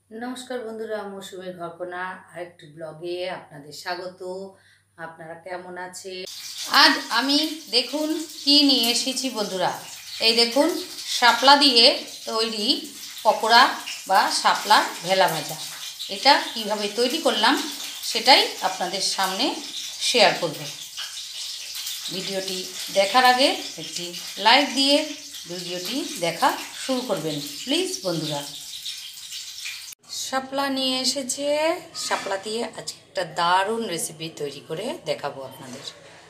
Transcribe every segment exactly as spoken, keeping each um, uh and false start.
নমস্কার বন্ধুরা, মৌসুমীর ঘরকোনা আরেকটি ব্লগে আপনাদের স্বাগত। আপনারা কেমন আছে? আজ আমি দেখুন কি নিয়ে এসেছি বন্ধুরা। এই দেখুন, শাপলা দিয়ে তৈরি পকোড়া বা শাপলার ভেলা ভাজা। এটা কিভাবে তৈরি করলাম সেটাই আপনাদের সামনে শেয়ার করব। ভিডিওটি দেখার আগে একটি লাইক দিয়ে ভিডিওটি দেখা শুরু করবেন প্লিজ বন্ধুরা। শাপলা নিয়ে এসেছে, শাপলা দিয়ে আজকে একটা দারুণ রেসিপি তৈরি করে দেখাবো আপনাদের।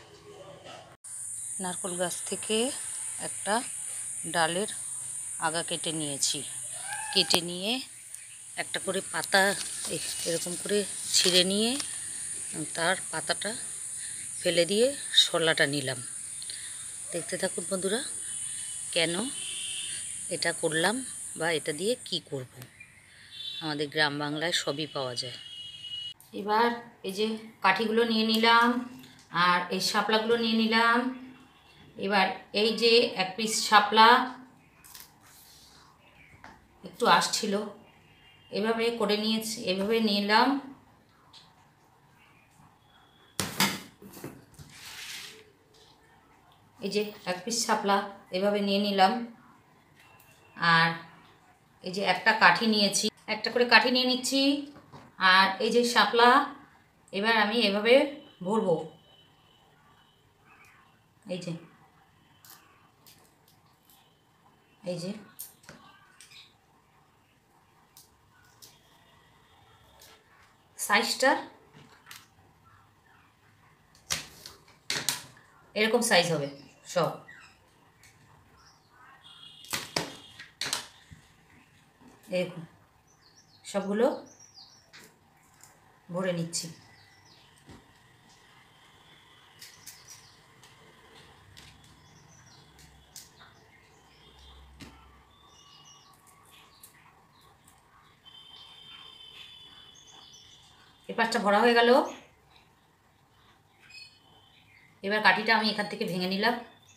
নারকেল গাছ থেকে একটা ডালের আগা কেটে নিয়েছি। কেটে নিয়ে একটা করে পাতা এরকম করে ছিঁড়ে নিয়ে তার পাতাটা ফেলে দিয়ে শলাটা নিলাম। দেখতে থাকুন বন্ধুরা, কেন এটা করলাম বা এটা দিয়ে কি করব। আমাদের গ্রাম বাংলায় সবই পাওয়া যায়। এবার এই যে কাঠিগুলো নিয়ে নিলাম আর এই শাপলাগুলো নিয়ে নিলাম। এবার এই যে এক পিস শাপলা একটু আসছিল, এভাবে করে নিয়েছি, এভাবে নিলাম। এই যে এক পিস শাপলা এভাবে নিয়ে নিলাম। আর এই যে একটা কাঠি নিয়েছি, একটা করে কাঠি নিয়ে নিচ্ছি। আর এই যে শাপলা এবার আমি এভাবে ভরবো। এই যে এই যে সাইজটা এরকম সাইজ হবে সব। এরকম সবগুলো ভরে নিচ্ছি। এই পাঁচটা ভরা হয়ে গেল। এবার কাঠিটা আমি এখান থেকে ভেঙে নিলাম।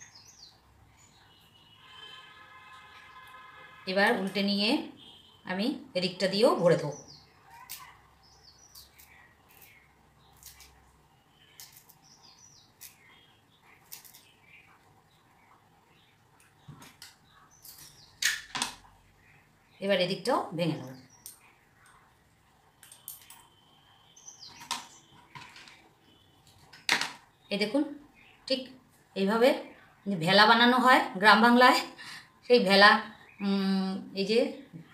এবার উল্টে নিয়ে আমি এদিকটা দিয়েও ভরে দেবো। এবার এদিকটাও ভেঙে নেব। এই দেখুন, ঠিক এইভাবে ভেলা বানানো হয় গ্রাম বাংলায়। সেই ভেলা এই যে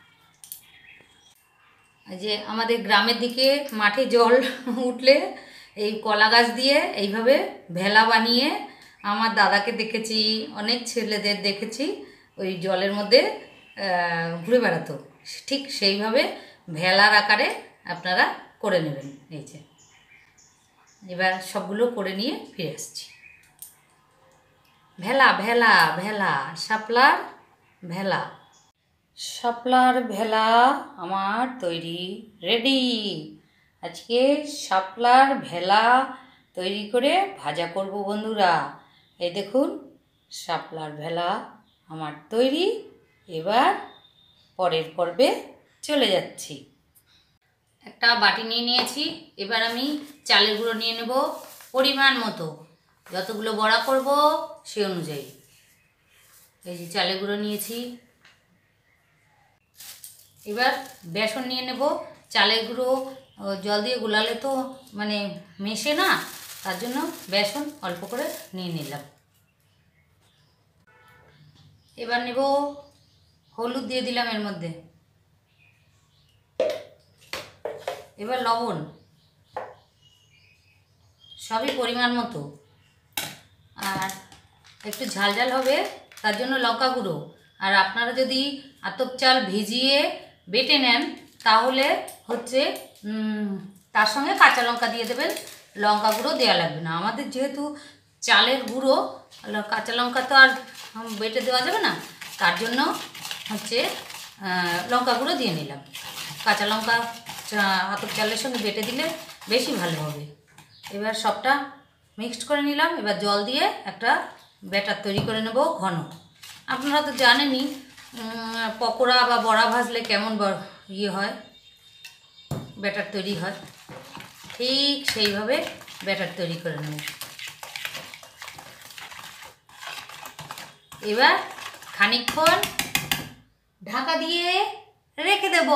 এই যে আমাদের গ্রামের দিকে মাঠে জল উঠলে এই কলা গাছ দিয়ে এইভাবে ভেলা বানিয়ে আমার দাদাকে দেখেছি, অনেক ছেলেদের দেখেছি ওই জলের মধ্যে ঘুরে বেড়াতো। ঠিক সেইভাবে ভেলার আকারে আপনারা করে নেবেন। এই যে এবার সবগুলো করে নিয়ে ফিরে আসছি। ভেলা ভেলা ভেলা শাপলার ভেলা। শাপলার ভেলা আমার তৈরি রেডি। আজকে শাপলার ভেলা তৈরি করে ভাজা করব বন্ধুরা। এই দেখুন, শাপলার ভেলা আমার তৈরি। এবার পরের পর্বে চলে যাচ্ছি। একটা বাটি নিয়ে নিয়েছি। এবার আমি চালের গুঁড়ো নিয়ে নেব পরিমাণ মতো, যতগুলো বড়া করব সে অনুযায়ী। এই যে চালের গুঁড়ো নিয়েছি। এবার বেসন নিয়ে নেব। চালের গুঁড়ো জল দিয়ে গোলালে তো মানে মেশে না, তার জন্য বেসন অল্প করে নিয়ে নিলাম। এবার নেব হলুদ, দিয়ে দিলাম এর মধ্যে। এবার লবণ, সবই পরিমাণ মতো। আর একটু ঝাল ঝাল হবে তার জন্য লঙ্কা গুঁড়ো। আর আপনারা যদি আতপ চাল ভিজিয়ে বেটে নেন তাহলে হচ্ছে তার সঙ্গে কাঁচা লঙ্কা দিয়ে দেবেন, লঙ্কা গুঁড়ো দেওয়া লাগবে না। আমাদের যেহেতু চালের গুঁড়ো, কাঁচা লঙ্কা তো আর বেটে দেওয়া যাবে না, তার জন্য হচ্ছে লঙ্কা গুঁড়ো দিয়ে নিলাম। কাঁচা লঙ্কা আতপ চালের সঙ্গে বেটে দিলে বেশি ভালো হবে। এবার সবটা মিক্সড করে নিলাম। এবার জল দিয়ে একটা ব্যাটার তৈরি করে নেব ঘন। আপনারা তো জানেনই পকোড়া বা বড়া ভাজলে কেমন ইয়ে হয়, ব্যাটার তৈরি হয়, ঠিক সেইভাবে ব্যাটার তৈরি করে নেব। এবার খানিকক্ষণ ঢাকা দিয়ে রেখে দেব।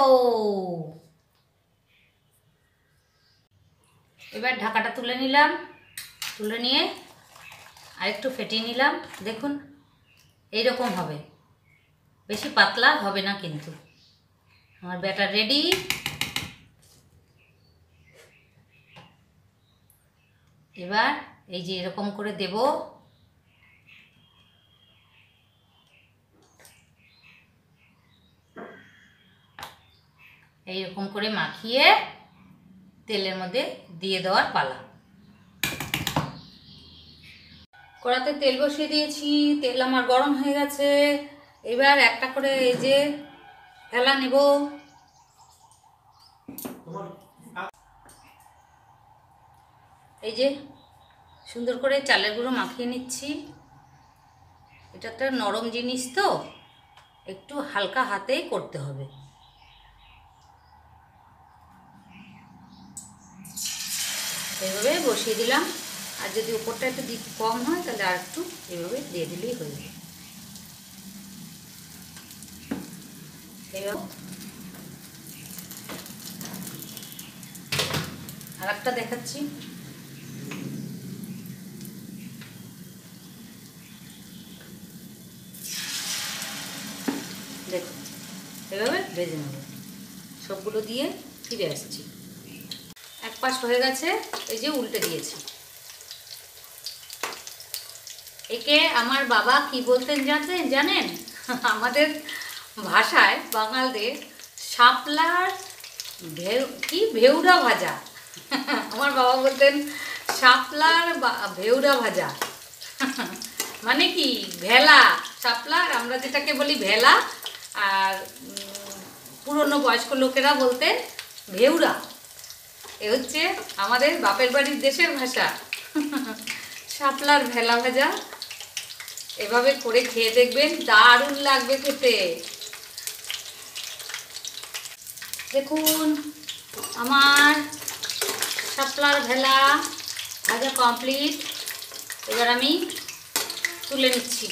এবার ঢাকাটা তুলে নিলাম, তুলে নিয়ে আরেকটু ফেটিয়ে নিলাম। দেখুন এইরকম হবে, বেশি পাতলা হবে না কিন্তু। আমার ব্যাটার রেডি। এবার এই যে এরকম করে দেব, এইরকম করে মাখিয়ে তেলের মধ্যে দিয়ে দেওয়ার পালা। কড়াতে তেল বসিয়ে দিয়েছি, তেল আমার গরম হয়ে গেছে। এবার একটা করে এই যে ভেলা নেব। এই যে সুন্দর করে চালের গুঁড়ো মাখিয়ে নিচ্ছি। এটা একটা নরম জিনিস তো, একটু হালকা হাতেই করতে হবে। এইভাবে বসিয়ে দিলাম, আর যদি উপরটা একটু কম হয় তাহলে আর একটু এইভাবে দিয়ে দিলেই হয়ে যাবে। এইভাবে আর একটা দেখাচ্ছি। দেখুন এভাবে ভেজে নেব। সবগুলো দিয়ে ফিরে আসছি। এক পাশ হয়ে গেছে, এই যে উল্টে দিয়েছি। একে আমার বাবা কি বলতেন জানেন জানেন আমাদের ভাষায় বাঙালদের শাপলার ভেউ কি ভেউরা ভাজা। আমার বাবা বলতেন শাপলার ভেউরা ভাজা। মানে কি ভেলা, শাপলার আমরা যেটাকে বলি ভেলা, আর পুরনো বয়স্ক লোকেরা বলতেন ভেউরা। এ হচ্ছে আমাদের বাপের বাড়ির দেশের ভাষা, শাপলার ভেলা ভাজা। এভাবে করে খেয়ে দেখবেন, দারুণ লাগবে খেতে। দেখুন আমার শাপলার ভেলা ভাজা কমপ্লিট। এবার আমি তুলে নিচ্ছি।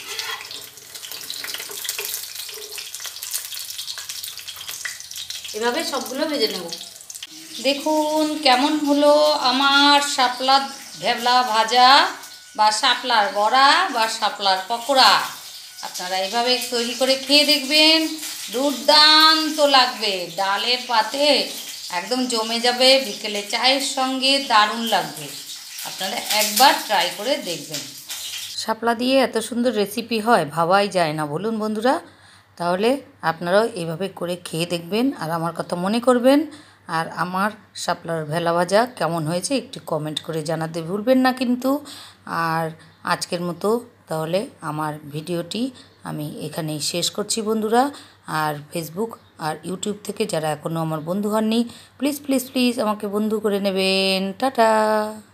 এভাবে সবগুলো ভেজে নেব। দেখুন কেমন হলো আমার শাপলা ভেলা ভাজা বা শাপলার বড়া বা শাপলার পকোড়া। আপনারা এভাবে তৈরি করে খেয়ে দেখবেন, দুর্দান্ত লাগবে। ডালের পাতে একদম জমে যাবে, বিকেলে চায়ের সঙ্গে দারুণ লাগবে। আপনারা একবার ট্রাই করে দেখবেন। শাপলা দিয়ে এত সুন্দর রেসিপি হয়, ভাবাই যায় না বলুন বন্ধুরা। তাহলে আপনারাও এইভাবে করে খেয়ে দেখবেন আর আমার কথা মনে করবেন। আর আমার শাপলার ভেলা ভাজা কেমন হয়েছে একটু কমেন্ট করে জানাতে ভুলবেন না কিন্তু। আর আজকের মতো তাহলে আমার ভিডিওটি আমি এখানেই শেষ করছি বন্ধুরা। আর ফেসবুক আর ইউটিউব থেকে যারা এখনও আমার বন্ধু হননি, প্লিজ প্লিজ প্লিজ আমাকে বন্ধু করে নেবেন। টাটা।